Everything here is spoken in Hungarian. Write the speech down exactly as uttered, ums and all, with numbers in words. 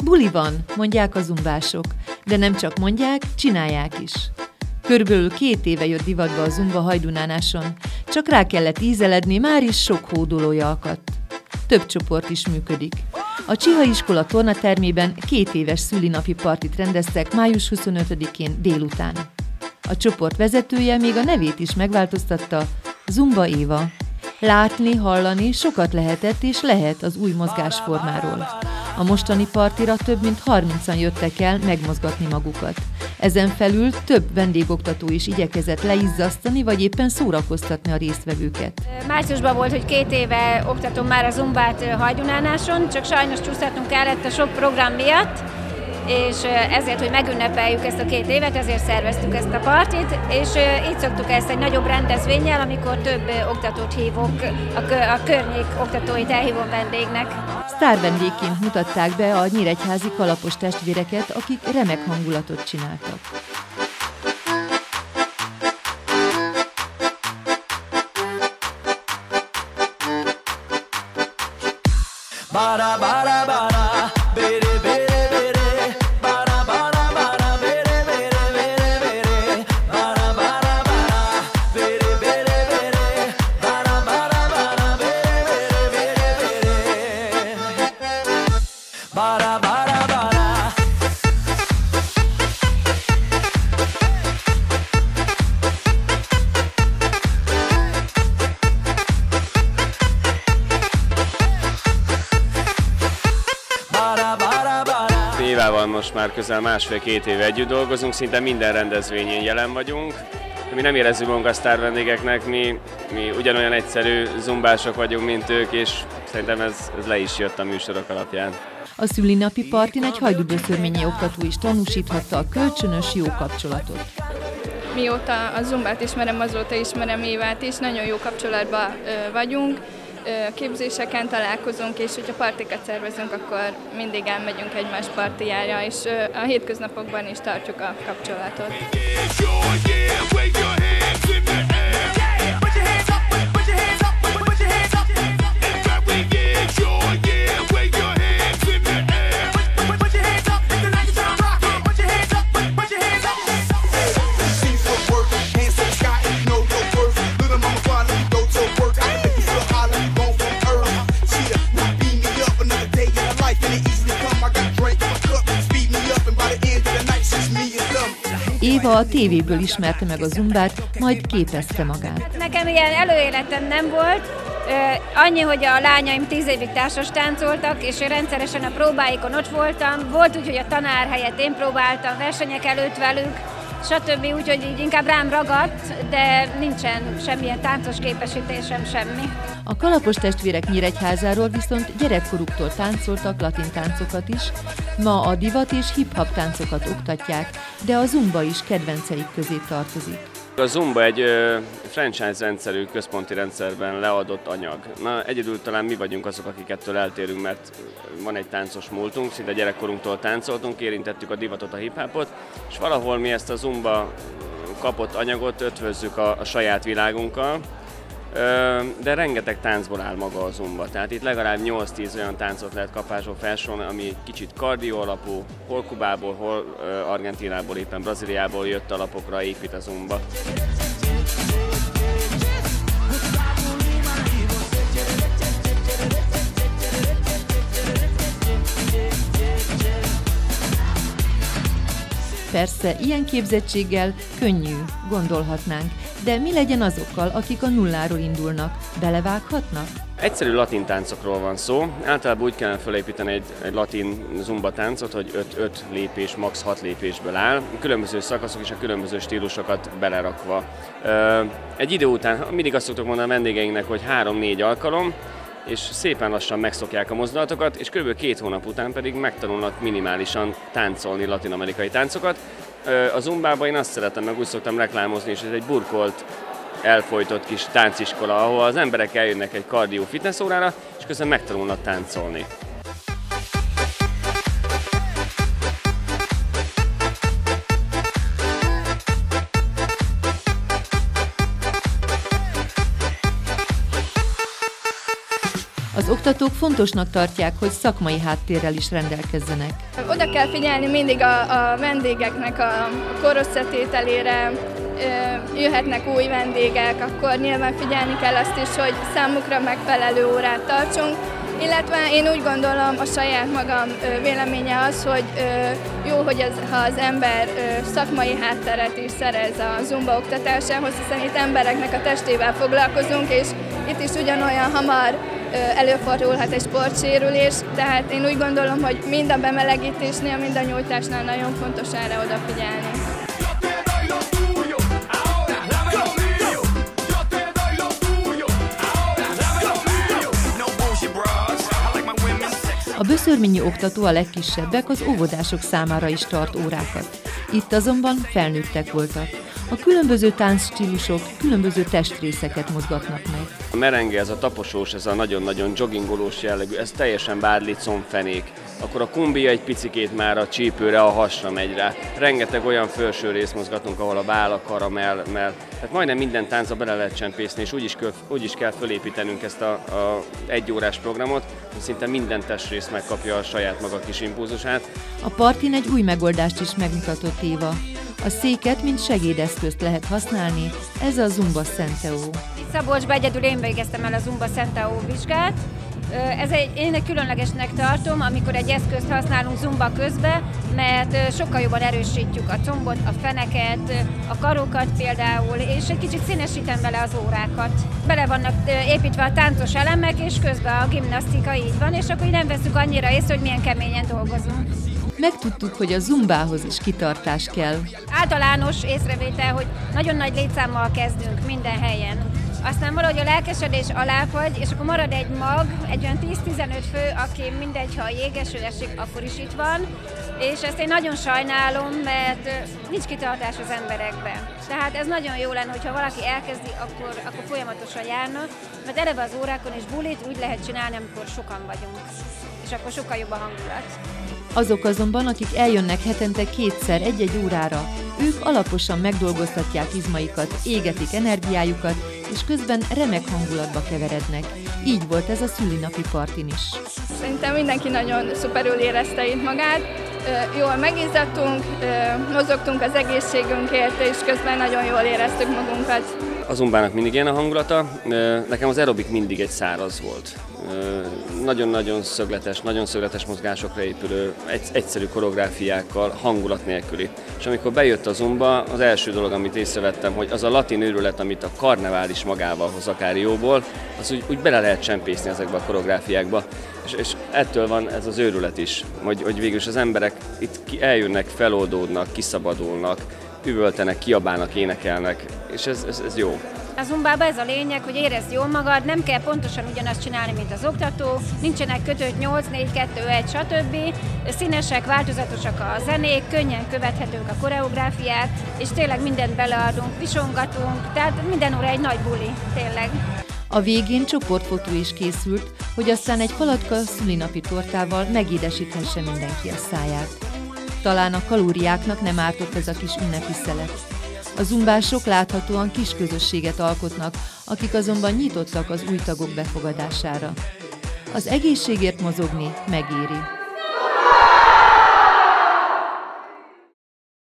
Buli van, mondják a zumbások, de nem csak mondják, csinálják is. Körülbelül két éve jött divatba a zumba Hajdunánáson, csak rá kellett ízeledni, már is sok hódolója akadt. Több csoport is működik. A Csiha iskola tornatermében két éves szülinapi partit rendeztek május huszonötödikén délután. A csoport vezetője még a nevét is megváltoztatta, Zumba Éva. Látni, hallani sokat lehetett és lehet az új mozgásformáról. A mostani partira több mint harmincan jöttek el megmozgatni magukat. Ezen felül több vendégoktató is igyekezett leizzasztani, vagy éppen szórakoztatni a résztvevőket. Márciusban volt, hogy két éve oktatom már a zumbát Hajdunánáson, csak sajnos csúsztatnunk kellett a sok program miatt, és ezért, hogy megünnepeljük ezt a két évet, ezért szerveztük ezt a partit, és így szoktuk ezt egy nagyobb rendezvénnyel, amikor több oktatót hívok, a környék oktatóit elhívom vendégnek. Sztár vendégként mutatták be a nyíregyházi kalapos testvéreket, akik remek hangulatot csináltak. Bara, bara, bara, bere, bere, bere, bara, bara, bara, bere, bere, bere, bere, bara, bara, bara, bere, bere, bere, bara, bara, bara, bere, bere, bere, bere, bara, bara, bara. Évával most már közel másfél-két éve együtt dolgozunk, szinte minden rendezvényen jelen vagyunk. Mi nem érezzük magunkat sztár vendégeknek, mi, mi ugyanolyan egyszerű zumbások vagyunk, mint ők, és szerintem ez, ez le is jött a műsorok alapján. A szülinapi partin egy hajdúböszörményi oktató is tanúsíthatta a kölcsönös jó kapcsolatot. Mióta a zumbát ismerem, azóta ismerem Évát is, nagyon jó kapcsolatban vagyunk. Képzéseken találkozunk, és hogyha partikat szervezünk, akkor mindig elmegyünk egymás partijára, és a hétköznapokban is tartjuk a kapcsolatot. Éva a tévéből ismerte meg a zumbát, majd képezte magát. Nekem ilyen előéletem nem volt, annyi, hogy a lányaim tíz évig társas táncoltak, és én rendszeresen a próbáikon ott voltam. Volt úgy, hogy a tanár helyett én próbáltam versenyek előtt velük, stb. Úgyhogy így inkább rám ragadt, de nincsen semmilyen táncos képesítésem, semmi. A kalapos testvérek Nyíregyházáról viszont gyerekkoruktól táncoltak latin táncokat is, ma a divat és hip-hop táncokat oktatják, de a zumba is kedvenceik közé tartozik. A zumba egy ö, franchise rendszerű, központi rendszerben leadott anyag. Na, egyedül talán mi vagyunk azok, akik ettől eltérünk, mert van egy táncos múltunk, szinte gyerekkorunktól táncoltunk, érintettük a divatot, a hip-hopot, és valahol mi ezt a zumba kapott anyagot ötvözzük a, a saját világunkkal, ö, de rengeteg táncból áll maga a zumba. Tehát itt legalább nyolc-tíz olyan táncot lehet kapásból felsorolni, ami kicsit kardió alapú, hol Kubából, hol ö, Argentínából, éppen Brazíliából jött alapokra épít a zumba. Persze, ilyen képzettséggel könnyű, gondolhatnánk, de mi legyen azokkal, akik a nulláról indulnak? Belevághatnak? Egyszerű latin táncokról van szó. Általában úgy kellene felépíteni egy, egy latin zumba táncot, hogy öt-öt lépés, max. hat lépésből áll. Különböző szakaszok és a különböző stílusokat belerakva. Egy idő után mindig azt szoktuk mondani a vendégeinknek, hogy három-négy alkalom, és szépen lassan megszokják a mozdulatokat, és kb. két hónap után pedig megtanulnak minimálisan táncolni latin-amerikai táncokat. A zumbában én azt szeretem, meg úgy szoktam reklámozni, és ez egy burkolt, elfojtott kis tánciskola, ahol az emberek eljönnek egy kardió fitness órára, és közben megtanulnak táncolni. Az Az oktatók fontosnak tartják, hogy szakmai háttérrel is rendelkezzenek. Oda kell figyelni mindig a, a vendégeknek a korösszetételére, jöhetnek új vendégek, akkor nyilván figyelni kell azt is, hogy számukra megfelelő órát tartsunk, illetve én úgy gondolom, a saját magam véleménye az, hogy jó, hogy az, ha az ember szakmai hátteret is szerez a zumba oktatásához, hiszen itt embereknek a testével foglalkozunk, és itt is ugyanolyan hamar előfordulhat egy sportsérülés, tehát én úgy gondolom, hogy mind a bemelegítésnél, mind a nyújtásnál nagyon fontos erre odafigyelni. A Böszörményi oktató a legkisebbek, az óvodások számára is tart órákat. Itt azonban felnőttek voltak. A különböző táncstílusok különböző testrészeket mozgatnak meg. A merenge, ez a taposós, ez a nagyon-nagyon joggingolós jellegű, ez teljesen bádli combfenék. Akkor a kumbia egy picikét már a csípőre, a hasra megy rá. Rengeteg olyan felső részt mozgatunk, ahol a váll, a kara, mell, mell. Tehát majdnem minden táncba bele lehet csempészni, és úgy is, kell, úgy is kell fölépítenünk ezt a, a egyórás programot, hogy szinte minden testrész megkapja a saját maga kis impulzusát. A partin egy új megoldást is megmutatott Éva. A széket, mint segédeszközt lehet használni, ez a Zumba Senteo. Szabolcsban egyedül én végeztem el a Zumba Senteo vizsgát. Ez egy, én egy különlegesnek tartom, amikor egy eszközt használunk zumba közben, mert sokkal jobban erősítjük a combot, a feneket, a karokat például, és egy kicsit színesítem vele az órákat. Bele vannak építve a táncos elemek, és közben a gimnasztika így van, és akkor így nem veszük annyira észre, hogy milyen keményen dolgozunk. Megtudtuk, hogy a zumbához is kitartás kell. Általános észrevétel, hogy nagyon nagy létszámmal kezdünk minden helyen. Aztán valahogy a lelkesedés aláfagy, és akkor marad egy mag, egy olyan tíz-tizenöt fő, aki mindegy, ha a jégeső esik, akkor is itt van. És ezt én nagyon sajnálom, mert nincs kitartás az emberekben. Tehát ez nagyon jó lenne, hogyha valaki elkezdi, akkor, akkor folyamatosan járna, mert eleve az órákon és bulit úgy lehet csinálni, amikor sokan vagyunk. És akkor sokkal jobb a hangulat. Azok azonban, akik eljönnek hetente kétszer egy-egy órára, ők alaposan megdolgoztatják izmaikat, égetik energiájukat, és közben remek hangulatba keverednek. Így volt ez a szülinapi partin is. Szerintem mindenki nagyon szuperül érezte itt magát, jól megizzadtunk, mozogtunk az egészségünkért, és közben nagyon jól éreztük magunkat. A zumbának mindig ilyen a hangulata, nekem az aerobik mindig egy száraz volt. Nagyon-nagyon szögletes, nagyon szögletes mozgásokra épülő, egyszerű koreográfiákkal, hangulat nélküli. És amikor bejött a zumba, az első dolog, amit észrevettem, hogy az a latin őrület, amit a karnevál is magával hoz akár jóból, az úgy, úgy bele lehet csempészni ezekbe a koreográfiákba. És, és ettől van ez az őrület is, hogy, hogy végülis az emberek itt eljönnek, feloldódnak, kiszabadulnak, üvöltenek, kiabálnak, énekelnek, és ez, ez, ez jó. A zumbában ez a lényeg, hogy érezd jól magad, nem kell pontosan ugyanazt csinálni, mint az oktató, nincsenek kötött nyolc, négy, kettő, egy, stb. Színesek, változatosak a zenék, könnyen követhetők a koreográfiák, és tényleg mindent beleadunk, visongatunk, tehát minden óra egy nagy buli, tényleg. A végén csoportfotó is készült, hogy aztán egy palatka szülinapi tortával megédesíthesse mindenki a száját. Talán a kalóriáknak nem ártott ez a kis ünnepi szelet. A zumbások láthatóan kis közösséget alkotnak, akik azonban nyitottak az új tagok befogadására. Az egészségért mozogni megéri.